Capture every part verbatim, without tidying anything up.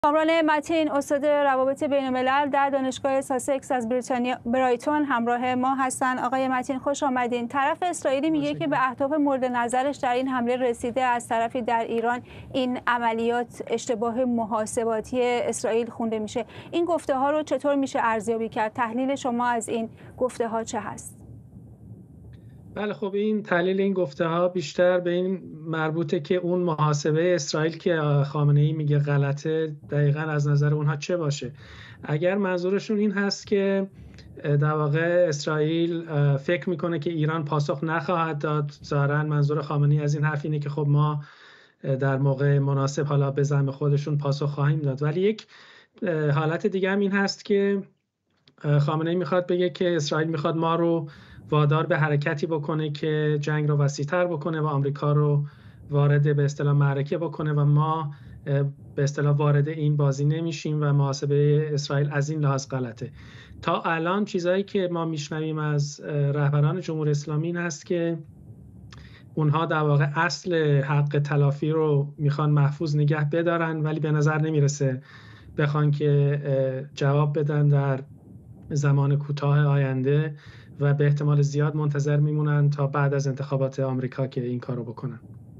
کامران متین، استاد روابط بین الملل در دانشگاه ساسکس از بریتانیا برایتون همراه ما هستند. آقای متین خوش آمدین. طرف اسرائیلی میگه که به اهداف مورد نظرش در این حمله رسیده، از طرفی در ایران این عملیات اشتباه محاسباتی اسرائیل خونده میشه. این گفته ها رو چطور میشه ارزیابی کرد؟ تحلیل شما از این گفته ها چه هست؟ بله، خب این تحلیل این گفته ها بیشتر به این مربوطه که اون محاسبه اسرائیل که خامنه‌ای میگه غلطه، دقیقاً از نظر اونها چه باشه. اگر منظورشون این هست که در واقع اسرائیل فکر میکنه که ایران پاسخ نخواهد داد، ظاهراً منظور خامنه‌ای از این حرف اینه که خب ما در موقع مناسب حالا به زعم خودشون پاسخ خواهیم داد. ولی یک حالت دیگه هم این هست که خامنه‌ای میخواد بگه که اسرائیل میخواد ما رو وادار به حرکتی بکنه که جنگ رو وسیع‌تر بکنه و آمریکا رو وارد به اصطلاح معرکه بکنه و ما به اصطلاح وارد این بازی نمیشیم و محاسبه اسرائیل از این لحاظ غلطه. تا الان چیزایی که ما میشنویم از رهبران جمهوری اسلامی این هست که اونها در واقع اصل حق تلافی رو میخوان محفوظ نگه بدارن، ولی به نظر نمیرسه بخوان که جواب بدن در زمان کوتاه آینده و به احتمال زیاد منتظر میمونن تا بعد از انتخابات آمریکا که این کارو بکنن.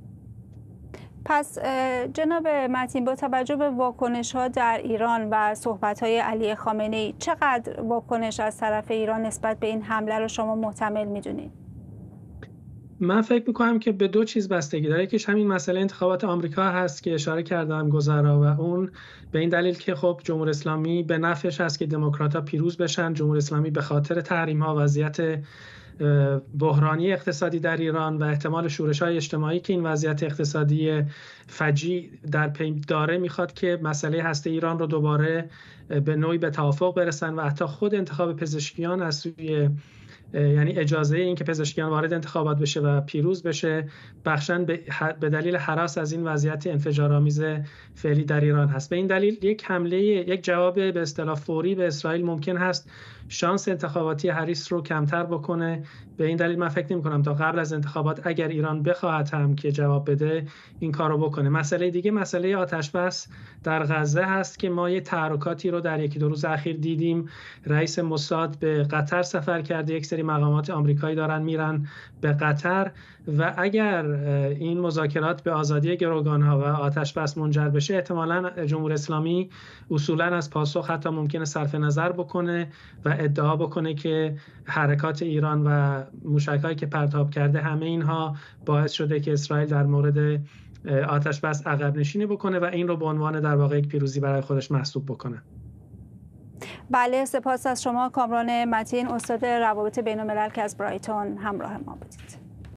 پس جناب متین، با توجه به واکنش ها در ایران و صحبت های علی خامنه‌ای، چقدر واکنش از طرف ایران نسبت به این حمله رو شما محتمل میدونید؟ من فکر میکنم که به دو چیز بستگی داره. یکیش همین مسئله انتخابات آمریکا هست که اشاره کردم گذرا، و اون به این دلیل که خب جمهوری اسلامی به نفعش هست که دموکرات‌ها پیروز بشن. جمهوری اسلامی به خاطر تحریم‌ها، وضعیت بحرانی اقتصادی در ایران و احتمال شورش‌های اجتماعی که این وضعیت اقتصادی فجیع در پی داره، میخواد که مسئله هسته ایران رو دوباره به نوعی به توافق برسن و حتی خود انتخاب پزشکیان از سوی، یعنی اجازه این که پزشکیان وارد انتخابات بشه و پیروز بشه، بخشن به دلیل هراس از این وضعیت انفجارآمیز فعلی در ایران هست. به این دلیل یک حمله، یک جواب به اصطلاح فوری به اسرائیل ممکن هست شانس انتخاباتی هریس رو کمتر بکنه. به این دلیل من فکر نمی‌کنم تا قبل از انتخابات اگر ایران بخواهد هم که جواب بده این کارو بکنه. مسئله دیگه مسئله آتش بس در غزه هست که ما یه تحرکاتی رو در یکی دو روز اخیر دیدیم. رئیس موساد به قطر سفر کرده، یک سری مقامات آمریکایی دارن میرن به قطر و اگر این مذاکرات به آزادی گروگان‌ها و آتش بس منجر بشه، احتمالاً جمهوری اسلامی اصولاً از پاسخ حتی ممکنه صرف نظر بکنه و ادعا بکنه که حرکات ایران و موشک‌هایی که پرتاب کرده همه اینها باعث شده که اسرائیل در مورد آتش بس عقب نشینی بکنه و این رو به عنوان در واقع یک پیروزی برای خودش محسوب بکنه. بله، سپاس از شما کامران متین، استاد روابط بین الملل که از برایتون همراه ما بودید.